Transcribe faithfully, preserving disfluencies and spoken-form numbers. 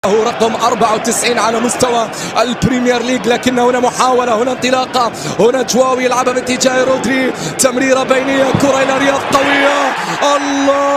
هو رقم أربعة وتسعين على مستوى البريمير ليج، لكن هنا محاولة، هنا انطلاقة، هنا جواوي يلعبها باتجاه رودري، تمريرة بينية، كرة إلى رياض قوية، الله